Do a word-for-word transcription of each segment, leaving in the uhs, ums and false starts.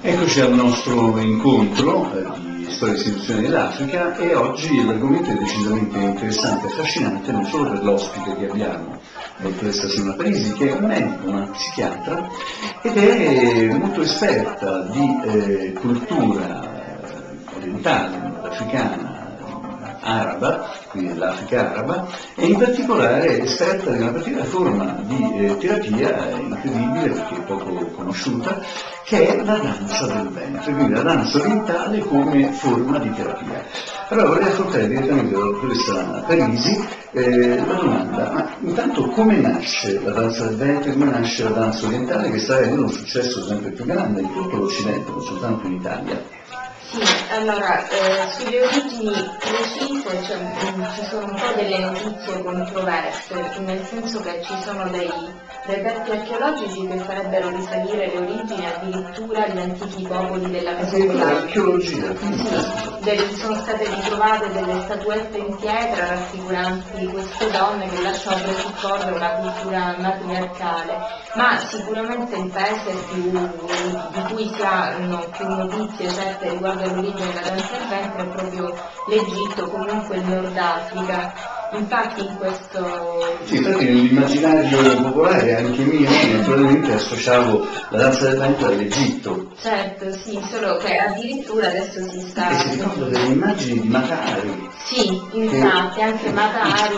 Eccoci al nostro incontro eh, di storia e istituzioni dell'Africa, e oggi l'argomento è decisamente interessante e affascinante non solo per l'ospite che abbiamo, la dottoressa Simona Parisi, che è un medico, una psichiatra, ed è molto esperta di eh, cultura orientale, africana, araba, quindi dell'Africa araba, e in particolare esperta di una particolare forma di eh, terapia incredibile, perché poco conosciuta, che è la danza del ventre, quindi la danza orientale come forma di terapia. Allora vorrei affrontare direttamente dalla dottoressa Parisi eh, la domanda: ma intanto come nasce la danza del ventre, come nasce la danza orientale, che sta avendo un successo sempre più grande in tutto l'Occidente, non soltanto in Italia? Sì, allora, eh, sulle origini precise cioè, mh, ci sono un po' delle notizie controverse, nel senso che ci sono dei reperti archeologici che farebbero risalire le origini addirittura agli antichi popoli della Mesopotamia. Archeologia? Sì, delle, sono state ritrovate delle statuette in pietra raffiguranti queste donne che lasciano presupporre una cultura matriarcale, ma sicuramente il paese più, di cui si hanno più notizie certe riguardo all'origine della danza del ventre è proprio l'Egitto, comunque il Nord Africa. Infatti in questo... Sì, infatti nell'immaginario popolare, anche mio, naturalmente associavo la danza del ventre all'Egitto. Certo, sì, solo che addirittura adesso si sta... E si ricordano delle immagini di Matari. Sì, infatti, che... anche Matari,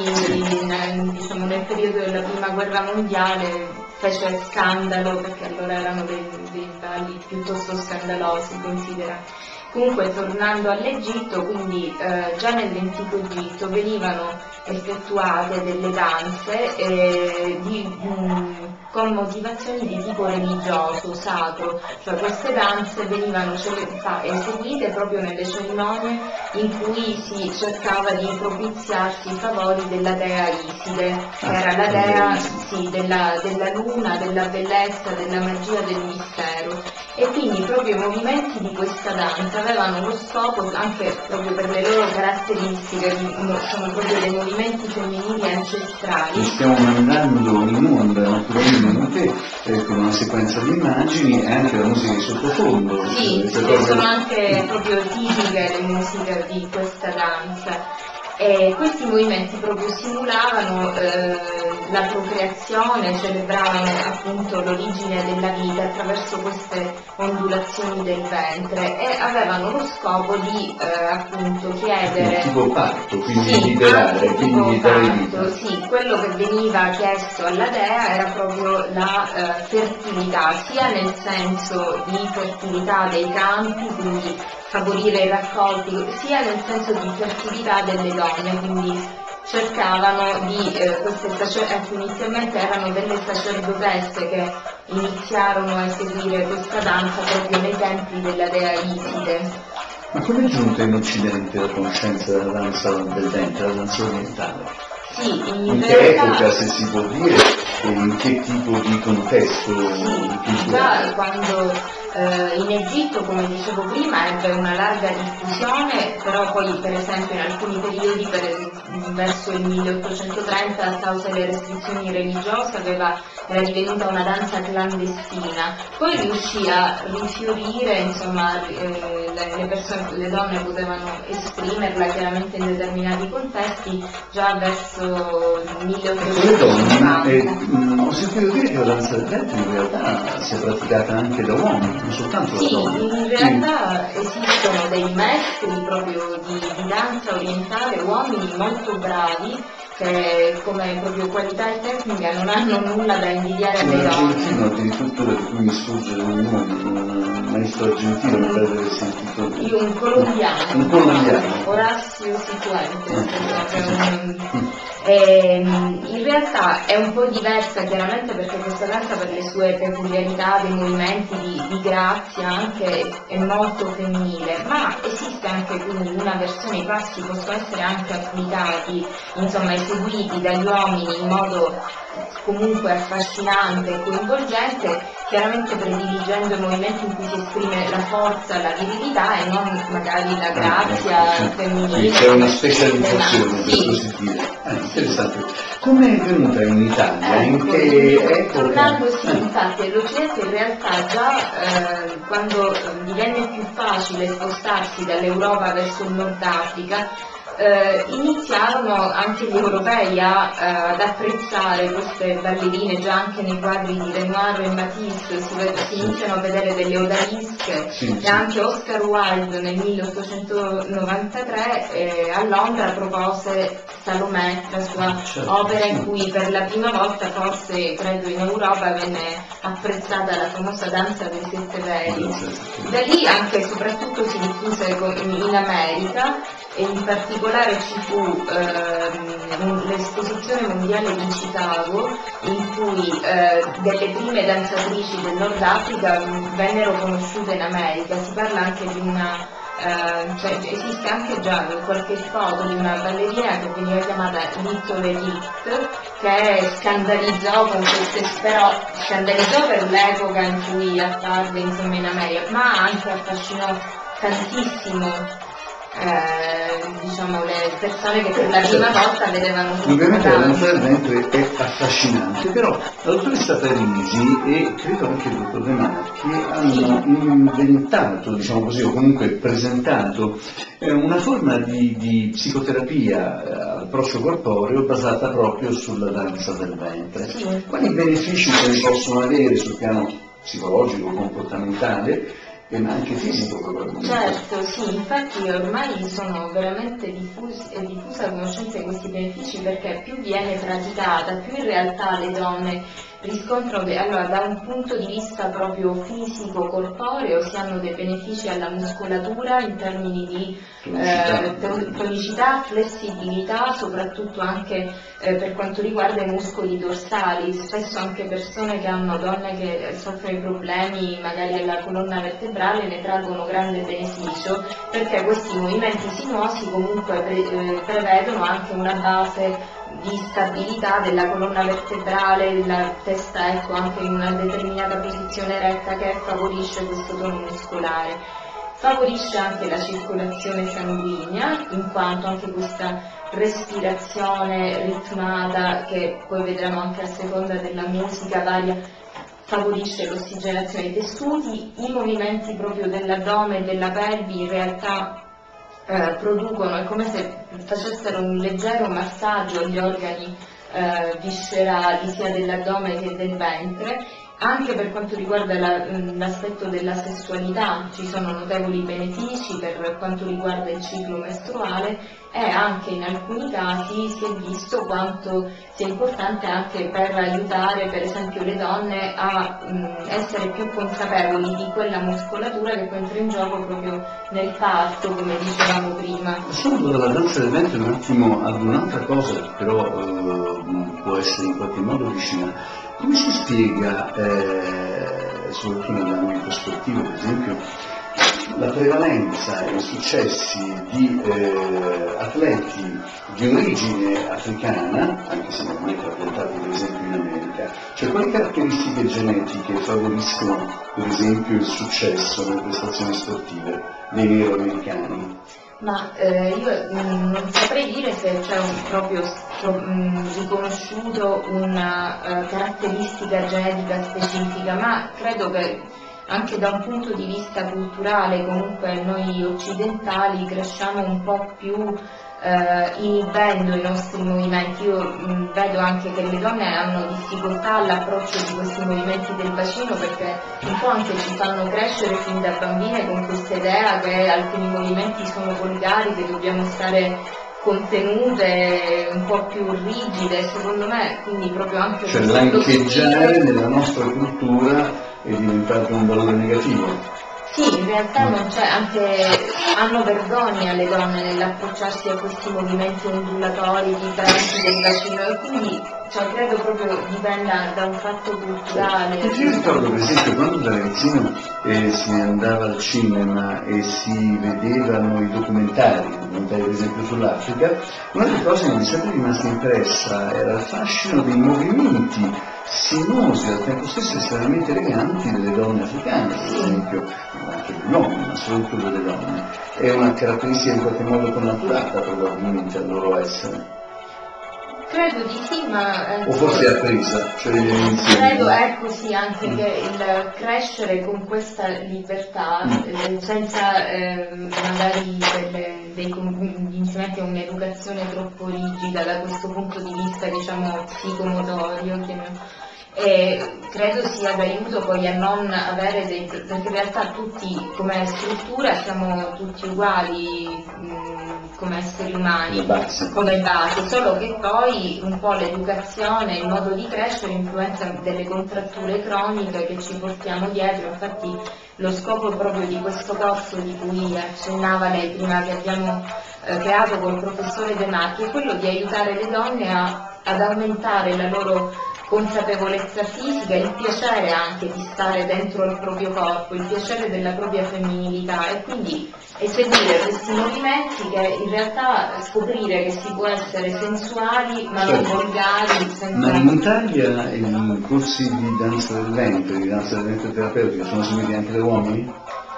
in, diciamo, nel periodo della Prima Guerra Mondiale fece scandalo, perché allora erano dei, dei balli piuttosto scandalosi, considera. Comunque, tornando all'Egitto, quindi eh, già nell'antico Egitto venivano effettuate delle danze eh, di, mh, con motivazioni di tipo religioso, sacro, cioè queste danze venivano eseguite proprio nelle cerimonie in cui si cercava di propiziarsi i favori della dea Iside, che era la dea sì, della, della luna, della bellezza, della magia, del mistero. E quindi proprio i movimenti di questa danza avevano lo scopo, anche proprio per le loro caratteristiche, sono proprio dei movimenti femminili ancestrali. Stiamo mandando in onda naturalmente eh, con una sequenza di immagini e anche la musica di sottofondo. Sì, che cose... sono anche proprio tipiche le musiche di questa danza. E questi movimenti proprio simulavano eh, la procreazione, celebravano appunto l'origine della vita attraverso queste ondulazioni del ventre e avevano lo scopo di eh, appunto chiedere... Tipo parto, quindi sì, liberare, quindi dare vita. Sì, quello che veniva chiesto alla dea era proprio la eh, fertilità, sia nel senso di fertilità dei campi, quindi favorire i raccolti, sia nel senso di fertilità delle donne, quindi cercavano di, eh, queste sacerdotesse, inizialmente erano delle sacerdotesse che iniziarono a eseguire questa danza proprio nei templi della dea Iside. Ma come è giunta in Occidente la conoscenza della danza del ventre, la danza orientale? Sì, in, in che realtà, epoca, se si può dire, e in che tipo di contesto? Sì, già quando eh, in Egitto, come dicevo prima, ebbe una larga diffusione, però poi per esempio in alcuni periodi, per, verso il milleottocentotrenta, a causa delle restrizioni religiose, aveva, era divenuta una danza clandestina. Poi riuscì a rifiorire, insomma, eh, le, le, persone, le donne potevano esprimerla chiaramente in determinati contesti già verso il milleottocentocinquanta. Eh, ho sentito dire che la danza del ventre in realtà sia praticata anche da uomini, non soltanto sì, da donne. In realtà sì. Esistono dei maestri proprio di, di danza orientale, uomini molto bravi, che come proprio qualità e tecnica non hanno nulla da invidiare alle donne. Un argentino addirittura, di cui mi sfugge il nome, un maestro argentino, mi pare di aver sentito. Io un colombiano, un colombiano. Orazio Cifuentes, che è un... E, in realtà è un po' diversa chiaramente perché questa danza, per le sue peculiarità dei movimenti di, di grazia, anche è molto femminile, ma esiste anche quindi una versione, i passi possono essere anche applicati, insomma eseguiti dagli uomini in modo comunque affascinante e coinvolgente, che chiaramente prediligendo movimenti in cui si esprime la forza, la virilità e non magari la grazia sì, femminile. C'è una specializzazione, per sì. così dire. Ah, interessante. Come è venuta in Italia? Ecco, in che epoca? tornando sì, Eh. infatti l'O C S in realtà già eh, quando eh, divenne più facile spostarsi dall'Europa verso il Nord Africa, eh, iniziarono anche gli europei a, eh, ad apprezzare queste ballerine. Già anche nei quadri di Renoir e Matisse si, ved- si iniziano a vedere delle odalische, Sì, e sì. anche Oscar Wilde nel milleottocentonovantatré eh, a Londra propose Salomè, la sua Certo, opera sì. in cui per la prima volta, forse credo in Europa, venne apprezzata la famosa danza dei sette veli. Da lì anche e soprattutto si diffuse co- in in America, e in particolare ci fu ehm, l'esposizione mondiale di Chicago, in cui eh, delle prime danzatrici del Nord Africa mh, vennero conosciute in America. Si parla anche di una eh, cioè, esiste anche già qualche foto di una ballerina che veniva chiamata Little Elite, che scandalizzò con queste, però scandalizzò per l'epoca in cui apparve insomma in America, ma anche affascinò tantissimo eh, diciamo le persone che per la prima volta vedevano questa Ovviamente la danza. danza del ventre è affascinante, però la dottoressa Parisi e credo anche il dottor De Marchi hanno inventato, diciamo così, o comunque presentato eh, una forma di, di psicoterapia eh, all'approccio corporeo basata proprio sulla danza del ventre. Sì. Quali benefici se ne possono avere sul piano psicologico, comportamentale, e anche fisico probabilmente? Certo, sì, infatti ormai sono veramente diffusi, è diffusa conoscenza di questi benefici, perché più viene praticata, più in realtà le donne riscontrano che, allora, da un punto di vista proprio fisico, corporeo, si hanno dei benefici alla muscolatura in termini di eh, tonicità, flessibilità, soprattutto anche eh, per quanto riguarda i muscoli dorsali. Spesso anche persone che hanno, donne che soffrono di problemi magari alla colonna vertebrale, ne traggono grande beneficio, perché questi movimenti sinuosi comunque pre- eh, prevedono anche una base di stabilità della colonna vertebrale, della testa, ecco, anche in una determinata posizione retta, che favorisce questo tono muscolare. Favorisce anche la circolazione sanguigna, in quanto anche questa respirazione ritmata, che poi vedremo anche a seconda della musica varia, favorisce l'ossigenazione dei tessuti. I movimenti proprio dell'addome e della pelvi in realtà eh, producono, è come se facessero un leggero massaggio agli organi eh, viscerali sia dell'addome che del ventre. Anche per quanto riguarda la, l'aspetto della sessualità ci sono notevoli benefici per quanto riguarda il ciclo mestruale, e anche in alcuni casi si è visto quanto sia importante anche per aiutare per esempio le donne a mh, essere più consapevoli di quella muscolatura che poi entra in gioco proprio nel parto, come dicevamo prima. Passando dalla danza del ventre un attimo ad un'altra cosa che però eh, può essere in qualche modo vicina. Come si spiega, eh, soprattutto nell'ambito sportivo per esempio, la prevalenza e i successi di eh, atleti di origine africana, anche se non mai trapiantati per esempio in America? Cioè, quali caratteristiche genetiche favoriscono per esempio il successo nelle prestazioni sportive dei nero-americani? Ma eh, io mh, non saprei dire se c'è un proprio mh, riconosciuto una uh, caratteristica genetica specifica, ma credo che anche da un punto di vista culturale comunque noi occidentali cresciamo un po' più eh, inibendo i nostri movimenti. Io mh, vedo anche che le donne hanno difficoltà all'approccio di questi movimenti del bacino, perché un po' anche ci fanno crescere fin da bambine con questa idea che alcuni movimenti sono volgari, che dobbiamo stare contenute, un po' più rigide, secondo me, quindi proprio anche cioè l'ancheggiare nella nostra cultura è diventato un valore negativo. Sì, in realtà non c'è, anche hanno vergogna le donne nell'approcciarsi a questi movimenti ondulatori, vibranti del bacino, e quindi cioè credo proprio dipenda da un fatto culturale. Perché io ricordo per esempio quando da ragazzino eh, si andava al cinema e si vedevano i documentari, documentari per esempio sull'Africa, una delle cose che mi è sempre rimasta impressa era il fascino dei movimenti sinuosi, al tempo stesso estremamente eleganti delle donne africane, per esempio, anche degli uomini, ma soprattutto delle donne. È una caratteristica in qualche modo connaturata probabilmente al loro essere. Credo di sì, ma... O forse è appresa, cioè credo è così anche che il crescere con questa libertà, mm. senza eh, magari delle, dei convincimenti o un'educazione troppo rigida da questo punto di vista, diciamo, psicomotorio, e credo sia d'aiuto poi a non avere dei... perché in realtà tutti come struttura siamo tutti uguali mh, come esseri umani, base. come base, solo che poi un po' l'educazione, il modo di crescere influenza delle contratture croniche che ci portiamo dietro. Infatti lo scopo proprio di questo corso di cui accennava lei prima, che abbiamo eh, creato col professore De Marchi, è quello di aiutare le donne a, ad aumentare la loro consapevolezza fisica, il piacere anche di stare dentro il proprio corpo, il piacere della propria femminilità, e quindi eseguire questi movimenti che in realtà scoprire che si può essere sensuali ma non volgari. Senza... Ma in Italia i corsi di danza del ventre, di danza del ventre terapeutica sono seguiti anche da uomini?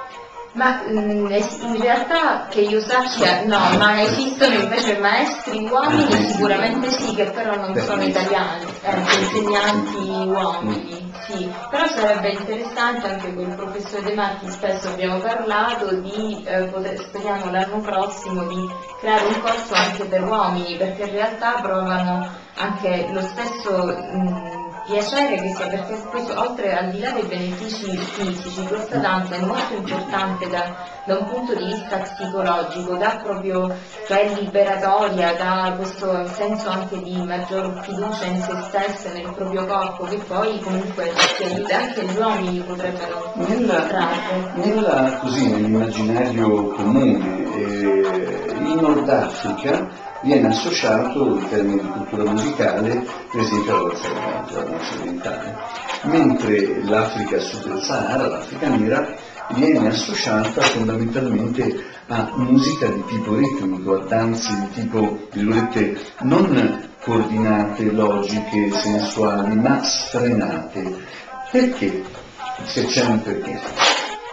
Ma mh, in realtà che io sappia no, ma esistono invece maestri uomini, sicuramente sì, che però non sono italiani, eh, insegnanti uomini, sì. Però sarebbe interessante anche con il professore De Marchi, spesso abbiamo parlato di eh, poter, speriamo l'anno prossimo di creare un corso anche per uomini, perché in realtà provano anche lo stesso mh, piacere che sia, perché questo, oltre al di là dei benefici fisici, questa danza è molto importante da, da un punto di vista psicologico, dà proprio, cioè liberatoria, dà questo senso anche di maggior fiducia in se stesse, nel proprio corpo, che poi comunque ci aiuta, anche gli uomini potrebbero trarre. Nella, così, nell'immaginario comune, eh, in Nord Africa viene associato in termini di cultura musicale per esempio alla danza del ventre, alla danza orientale, mentre l'Africa a sud del Sahara, l'Africa nera, viene associata fondamentalmente a musica di tipo ritmico, a danze di tipo, virgolette, non coordinate, logiche, sensuali, ma sfrenate. Perché? Se c'è un perché.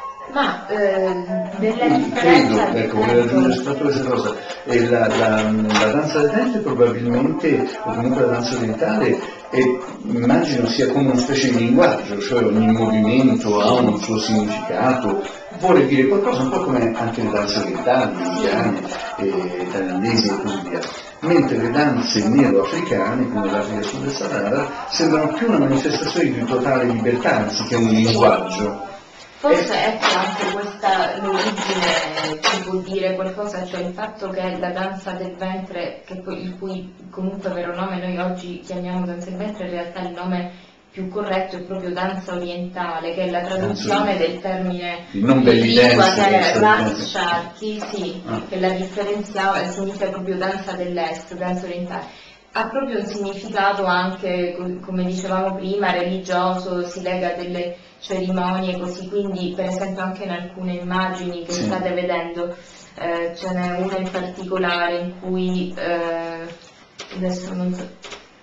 Ma eh, della differenza... Credo, ecco, volevo aggiungere soltanto questa cosa, e la, la, la danza del ventre probabilmente, o comunque la danza orientale, è, immagino sia come una specie di linguaggio, cioè ogni movimento ha un suo significato, vuole dire qualcosa, un po' come anche le danze orientali, indiane, eh, thailandesi e così via. Mentre le danze nero-africane, come l'Africa Sud del Sahara, sembrano più una manifestazione di totale libertà, anziché un linguaggio. Forse ecco anche questa l'origine ci può dire qualcosa, cioè il fatto che la danza del ventre, che poi, il cui comunque vero nome noi oggi chiamiamo danza del ventre, in realtà il nome più corretto è proprio danza orientale, che è la traduzione del termine in lingua che è Ras Sharki, sì, ah. che la differenziava, significa proprio danza dell'est, danza orientale. Ha proprio un significato anche, come dicevamo prima, religioso, si lega a delle cerimonie così, quindi per esempio anche in alcune immagini che sì. state vedendo, eh, ce n'è una in particolare in cui, eh, adesso non so,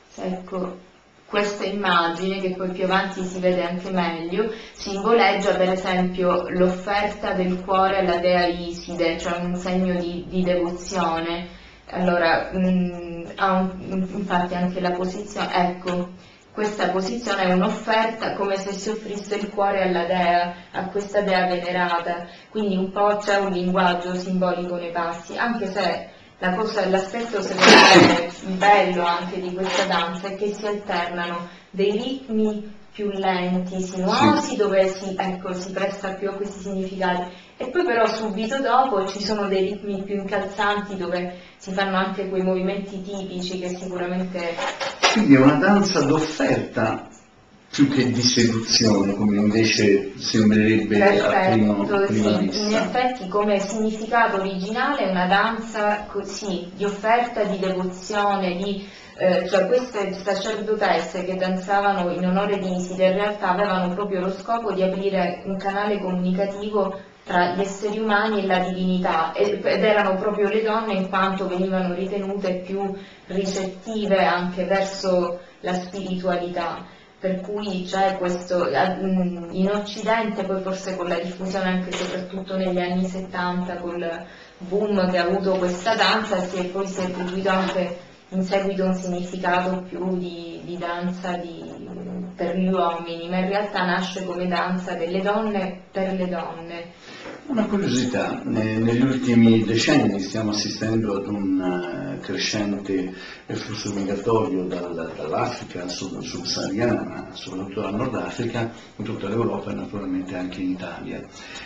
ecco, questa immagine che poi più avanti si vede anche meglio, simboleggia per esempio l'offerta del cuore alla dea Iside, cioè un segno di, di devozione. Allora, mh, ha un, infatti anche la posizione, ecco, questa posizione è un'offerta come se si offrisse il cuore alla dea, a questa dea venerata, quindi un po' c'è un linguaggio simbolico nei passi, anche se la cosa, l'aspetto secondo me bello anche di questa danza è che si alternano dei ritmi più lenti, sinuosi, sì. dove si, ecco, si presta più a questi significati, e poi però subito dopo ci sono dei ritmi più incalzanti dove si fanno anche quei movimenti tipici che sicuramente... Quindi è una danza d'offerta più che di seduzione, come invece sembrerebbe Perfetto, a primo, a prima sì. vista. In effetti come significato originale è una danza così, di offerta, di devozione, di eh, cioè queste sacerdotesse che danzavano in onore di Iside in realtà avevano proprio lo scopo di aprire un canale comunicativo tra gli esseri umani e la divinità, ed erano proprio le donne in quanto venivano ritenute più ricettive anche verso la spiritualità, per cui c'è questo, in Occidente poi forse con la diffusione anche soprattutto negli anni settanta, col boom che ha avuto questa danza, si è poi si è attribuito anche in seguito un significato più di, di danza di, per gli uomini, ma in realtà nasce come danza delle donne per le donne. Una curiosità, negli ultimi decenni stiamo assistendo ad un crescente flusso migratorio dal, dall'Africa subsahariana, ma soprattutto dal Nord Africa, in tutta l'Europa e naturalmente anche in Italia.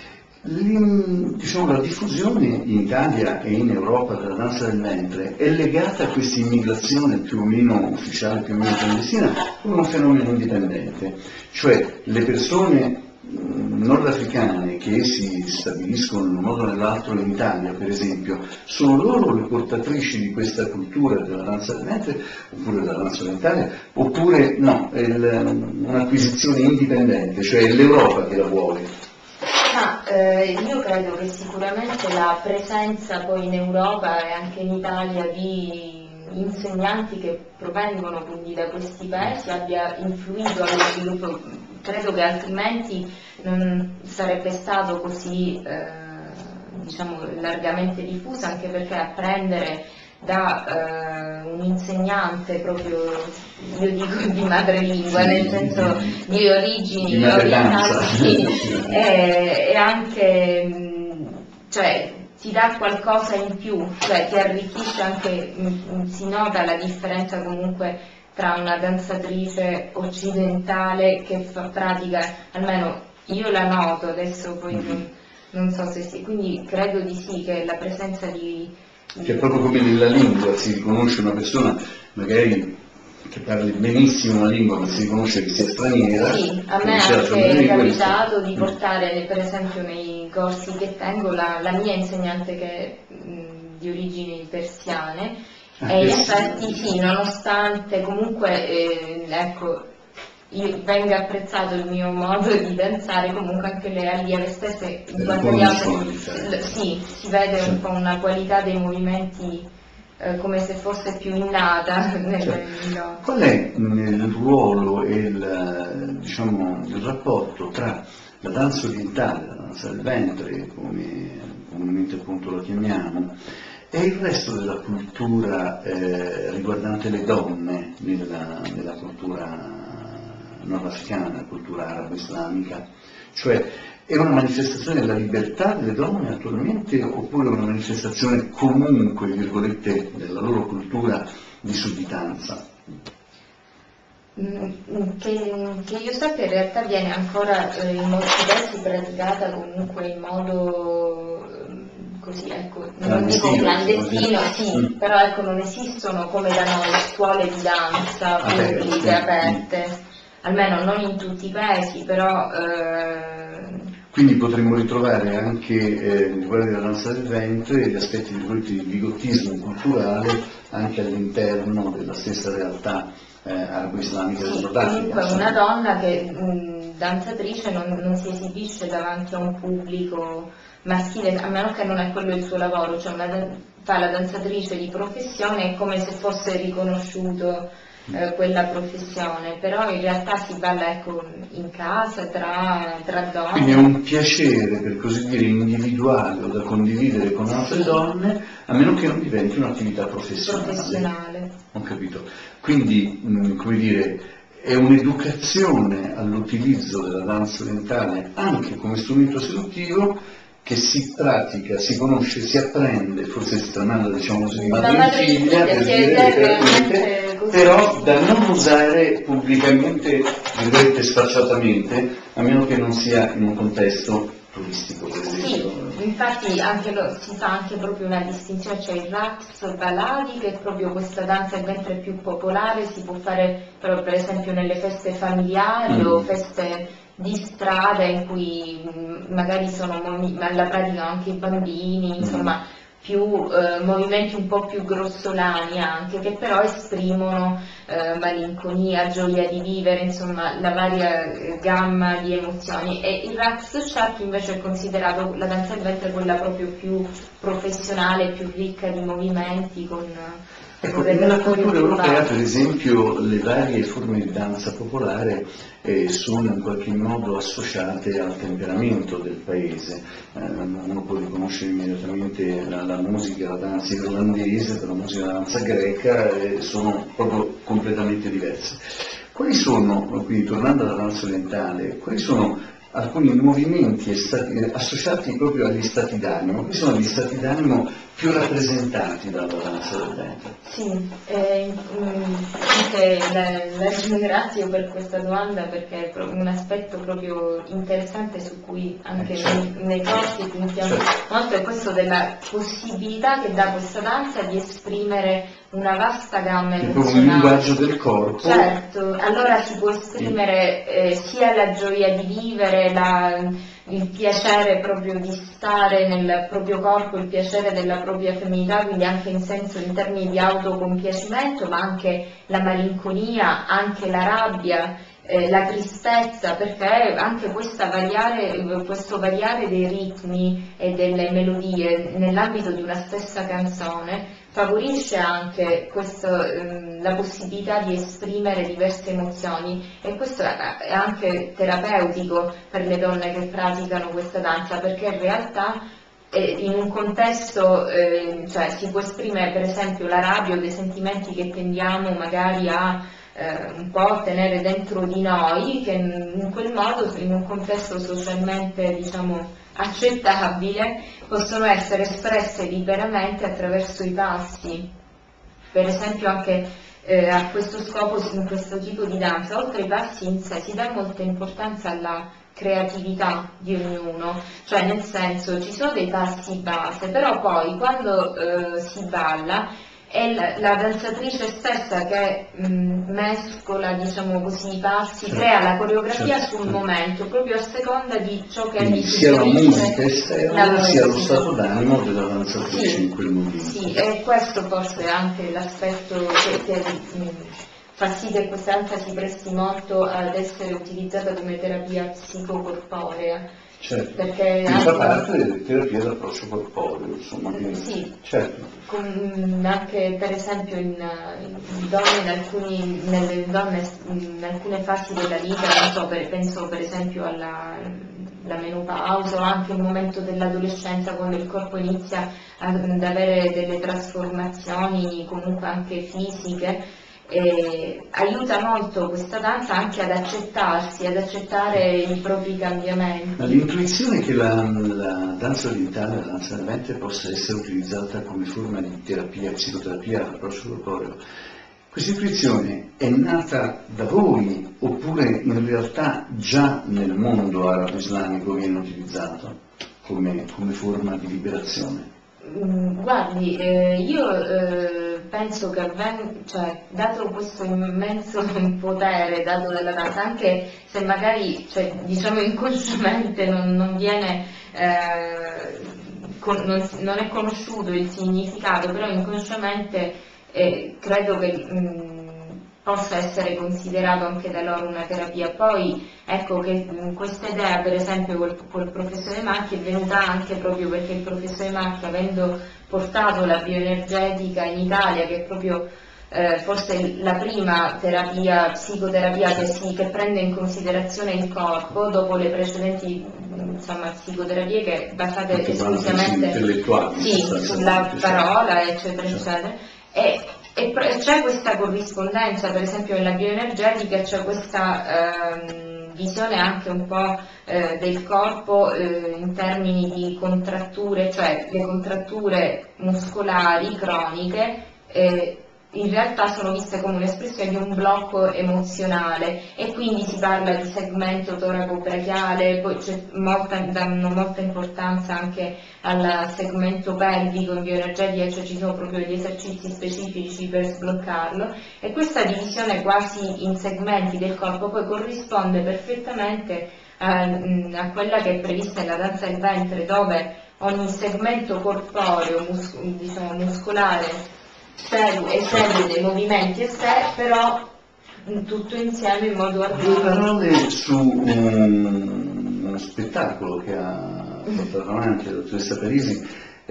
Diciamo, la diffusione in Italia e in Europa della danza del ventre è legata a questa immigrazione più o meno ufficiale, più o meno clandestina, come un fenomeno indipendente, cioè le persone nordafricane che si stabiliscono in un modo o nell'altro in Italia, per esempio, sono loro le portatrici di questa cultura della danza del ventre, oppure della danza orientale, oppure no, è un'acquisizione indipendente, cioè è l'Europa che la vuole. Ma eh, io credo che sicuramente la presenza poi in Europa e anche in Italia di insegnanti che provengono quindi da questi paesi abbia influito allo sviluppo. Credo che altrimenti non sarebbe stato così eh, diciamo largamente diffuso, anche perché apprendere da eh, un insegnante proprio, io dico di madrelingua, sì, nel senso sì, di origini di orientali, e, e anche cioè ti dà qualcosa in più, cioè ti arricchisce anche, mh, si nota la differenza comunque tra una danzatrice occidentale che fa pratica, almeno io la noto, adesso poi non, non so se sì, quindi credo di sì che la presenza di che è proprio come nella lingua, si riconosce una persona magari che parli benissimo una lingua ma si riconosce che sia straniera. Sì, a me è capitato di portare per esempio nei corsi che tengo la, la mia insegnante che è mh, di origini persiane, ah, e in effetti sì, nonostante comunque eh, ecco, io venga apprezzato il mio modo di danzare, comunque anche le allieve stesse in quanto agli altri, sì, si vede un po' una qualità dei movimenti eh, come se fosse più innata. Cioè, qual è il ruolo e il, diciamo, il rapporto tra la danza orientale, la danza del ventre, come comunemente appunto la chiamiamo, e il resto della cultura eh, riguardante le donne nella, nella cultura nordafricana, nella cultura arabo-islamica? Cioè, è una manifestazione della libertà delle donne attualmente, oppure una manifestazione comunque, virgolette, della loro cultura di sudditanza? Che, che io sappia in realtà viene ancora eh, in molti paesi praticata comunque in modo così, ecco, non dico clandestino, sì, mm. però ecco non esistono come da noi scuole di danza pubbliche, aperte, almeno non in tutti i paesi, però eh... quindi potremmo ritrovare anche eh, riguardo alla danza del ventre gli aspetti di bigottismo culturale anche all'interno della stessa realtà eh, arabo-islamica sì, del Nord Africa. Comunque una donna che mh, danzatrice non, non si esibisce davanti a un pubblico maschile, a meno che non è quello il suo lavoro, cioè una, fa la danzatrice di professione, è come se fosse riconosciuto eh, quella professione, però in realtà si balla ecco, in casa, tra, tra donne. Quindi è un piacere, per così dire, individuale o da condividere con altre sì. donne, a meno che non diventi un'attività professionale. Professionale. Ho capito. Quindi, mh, come dire, è un'educazione all'utilizzo della danza orientale anche come strumento seduttivo che si pratica, si conosce, si apprende, forse si tramanda, diciamo così, di madre in figlia, per dire, però da non usare pubblicamente, virgolette, sfacciatamente, a meno che non sia in un contesto turistico, per esempio. Sì, infatti anche lo, si fa anche proprio una distinzione, cioè il Raqs Baladi, che è proprio questa danza il ventre più popolare, si può fare però, per esempio nelle feste familiari mm. o feste di strada in cui magari sono la praticano anche i bambini, insomma più eh, movimenti un po' più grossolani anche, che però esprimono eh, malinconia, gioia di vivere, insomma la varia eh, gamma di emozioni. E il Rijksschat invece è considerato la danza del ventre quella proprio più professionale, più ricca di movimenti, con Ecco, nella cultura europea, per esempio, le varie forme di danza popolare eh, sono in qualche modo associate al temperamento del paese. Eh, uno può riconoscere immediatamente la, la musica, la danza irlandese, per la musica e la danza greca, eh, sono proprio completamente diverse. Quali sono, quindi tornando alla danza orientale, quali sono alcuni movimenti stati, associati proprio agli stati d'animo? Quali sono gli stati d'animo più rappresentati dalla danza del ventre? Sì, eh, anche la, la ringrazio per questa domanda, perché è un aspetto proprio interessante su cui anche eh, certo. nei, nei corsi puntiamo certo. molto, è questo della possibilità che dà questa danza di esprimere una vasta gamma emozionale. Un linguaggio del corpo. Certo, allora si può esprimere eh, sia la gioia di vivere, la, il piacere proprio di stare nel proprio corpo, il piacere della propria femminilità, quindi anche in senso, in termini di autocompiacimento, ma anche la malinconia, anche la rabbia, eh, la tristezza, perché anche questa variare, questo variare dei ritmi e delle melodie nell'ambito di una stessa canzone favorisce anche questo, ehm, la possibilità di esprimere diverse emozioni, e questo è anche terapeutico per le donne che praticano questa danza, perché in realtà eh, in un contesto eh, cioè, si può esprimere per esempio la rabbia o dei sentimenti che tendiamo magari a eh, un po' tenere dentro di noi, che in quel modo, in un contesto socialmente diciamo accettabile, possono essere espresse liberamente attraverso i passi. Per esempio anche eh, a questo scopo, in questo tipo di danza, oltre ai passi in sé, si dà molta importanza alla creatività di ognuno, cioè nel senso ci sono dei passi base, però poi quando eh, si balla è la, la danzatrice stessa che mh, mescola, diciamo così, i passi, certo, crea la coreografia certo, sul momento, proprio a seconda di ciò che quindi mi sia la musica esterna la sia lo stato d'animo della danzatrice sì, in quel momento. Sì, e questo forse è anche l'aspetto che, che mh, fa sì che questa danza si presti molto ad essere utilizzata come terapia psicocorporea. Certo, perché fa anche, parte delle terapie d'approccio corporeo, insomma. Quindi, sì, certo. con, anche per esempio in, in donne, in, alcuni, nelle donne in alcune fasi della vita, non so, per, penso per esempio alla la menopausa o anche il momento dell'adolescenza, quando il corpo inizia ad, ad avere delle trasformazioni comunque anche fisiche. Eh, aiuta molto questa danza anche ad accettarsi, ad accettare i propri cambiamenti. Ma l'intuizione che la, la danza orientale, la danza del ventre, possa essere utilizzata come forma di terapia, psicoterapia, approccio corporeo, questa intuizione è nata da voi oppure in realtà già nel mondo arabo-islamico viene utilizzata come, come forma di liberazione? Guardi, eh, io eh, penso che avven- cioè, dato questo immenso potere dato dalla danza, anche se magari cioè, diciamo inconsciamente non, non viene eh, con, non, non è conosciuto il significato, però inconsciamente eh, credo che mh, possa essere considerato anche da loro una terapia. Poi ecco che questa idea per esempio col, col professore Macchi è venuta anche proprio perché il professore Macchi, avendo portato la bioenergetica in Italia, che è proprio eh, forse la prima terapia, psicoterapia che, si, che prende in considerazione il corpo, dopo le precedenti insomma, psicoterapie che basate esclusivamente sì, sulla parola eccetera eccetera, e, e c'è questa corrispondenza, per esempio nella bioenergetica c'è questa ehm, visione anche un po' eh, del corpo eh, in termini di contratture, cioè le contratture muscolari croniche eh, in realtà sono viste come un'espressione di un blocco emozionale, e quindi si parla di segmento toraco-brachiale, poi c'è molta, danno molta importanza anche al segmento pelvico in bioenergetica, cioè ci sono proprio degli esercizi specifici per sbloccarlo, e questa divisione quasi in segmenti del corpo poi corrisponde perfettamente a, a quella che è prevista nella danza del ventre, dove ogni segmento corporeo, mus diciamo, muscolare, esegue dei movimenti a sé, però tutto insieme in modo armonico. Due parole su un, uno spettacolo che ha portato avanti la dottoressa Parisi,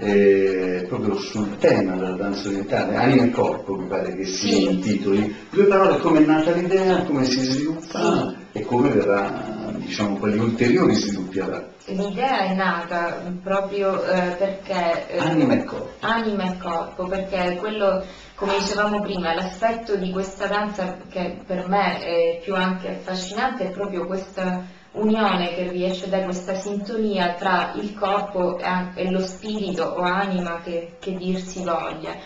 eh, proprio sul tema della danza orientale, Anima e Corpo, mi pare che si sì. intitoli. Due parole: come è nata l'idea, come si sviluppa, sì, e come verrà, diciamo, quali ulteriori sviluppi avrà. L'idea è nata proprio eh, perché eh, Anima e Corpo. Anima e Corpo, perché quello, come dicevamo prima, l'aspetto di questa danza che per me è più anche affascinante è proprio questa unione che riesce a dare, questa sintonia tra il corpo e lo spirito o anima, che, che dir si voglia.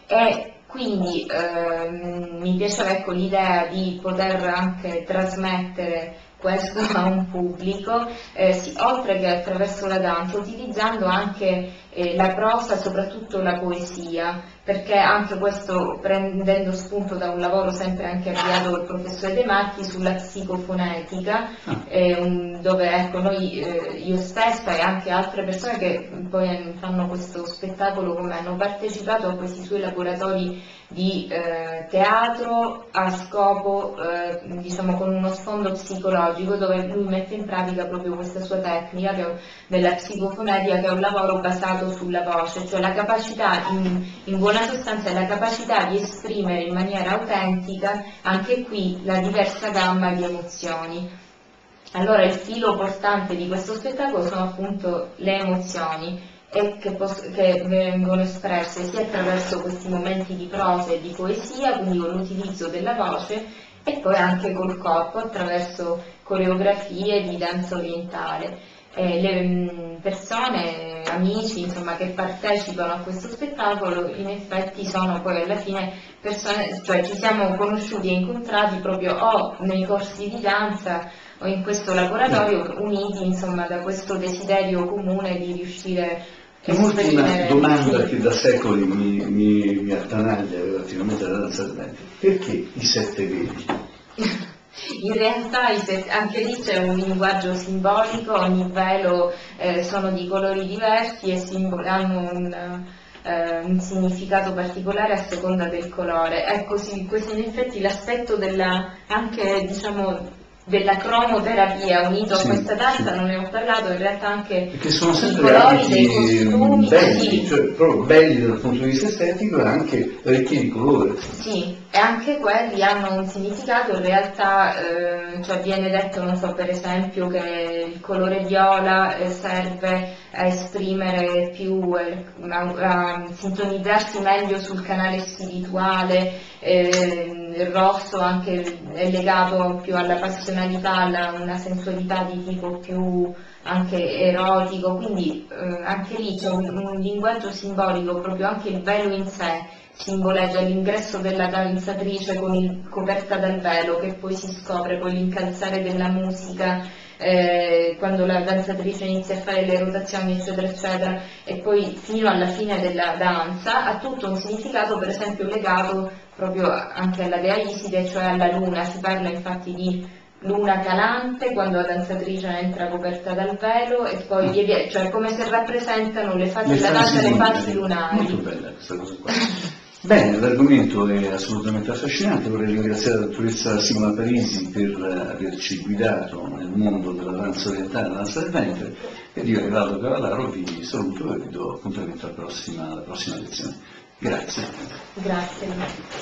E quindi ehm, mi piaceva, ecco, l'idea di poter anche trasmettere questo a un pubblico, eh, sì, oltre che attraverso la danza, utilizzando anche eh, la prosa, soprattutto la poesia, perché anche questo prendendo spunto da un lavoro sempre anche avviato dal professore De Marchi sulla psicofonetica, eh, un, dove ecco, noi, eh, io stessa e anche altre persone che poi fanno questo spettacolo come hanno partecipato a questi suoi laboratori di eh, teatro a scopo, eh, diciamo, con uno sfondo psicologico, dove lui mette in pratica proprio questa sua tecnica che è della psicofonetica, che è un lavoro basato sulla voce, cioè la capacità, in, in buona sostanza, è la capacità di esprimere in maniera autentica anche qui la diversa gamma di emozioni. Allora il filo portante di questo spettacolo sono appunto le emozioni, e che, che vengono espresse sia attraverso questi momenti di prosa e di poesia, quindi con l'utilizzo della voce, e poi anche col corpo attraverso coreografie di danza orientale. Eh, le persone, amici, insomma, che partecipano a questo spettacolo in effetti sono poi alla fine persone, cioè ci siamo conosciuti e incontrati proprio o nei corsi di danza o in questo laboratorio, uniti insomma da questo desiderio comune di riuscire. Un'ultima domanda che da secoli mi, mi, mi attanaglia relativamente alla danza del ventre: perché i sette veli? In realtà anche lì c'è un linguaggio simbolico, ogni velo eh, sono di colori diversi e hanno un, eh, un significato particolare a seconda del colore. Ecco, sì, questo in effetti l'aspetto della, anche diciamo, della cromoterapia unito sì, a questa danza, sì, non ne ho parlato, in realtà anche perché sono i colori dei costumi belli, sì, cioè proprio belli dal punto di vista estetico e anche ricchi di colore. Sì, e anche quelli hanno un significato, in realtà eh, cioè viene detto, non so, per esempio che il colore viola eh, serve a esprimere più, eh, a, a sintonizzarsi meglio sul canale spirituale, eh, il rosso anche è legato più alla passionalità, alla una sensualità di tipo più anche erotico, quindi eh, anche lì c'è un, un linguaggio simbolico, proprio anche il velo in sé simboleggia l'ingresso della danzatrice con il, coperta dal velo, che poi si scopre con l'incalzare della musica, eh, quando la danzatrice inizia a fare le rotazioni eccetera eccetera, e poi fino alla fine della danza ha tutto un significato, per esempio legato proprio anche alla dea Iside, cioè alla luna. Si parla infatti di luna calante quando la danzatrice entra coperta dal velo, e poi via, cioè come se rappresentano le fasi della danza, le fasi lunari. Molto bella questa cosa qua. Bene, l'argomento è assolutamente affascinante. Vorrei ringraziare la dottoressa Simona Parisi per averci guidato nel mondo della danza orientale, la danza del ventre, ed io, Evaldo Cavallaro, vi saluto e vi do appuntamento alla prossima, alla prossima lezione. Grazie. Grazie.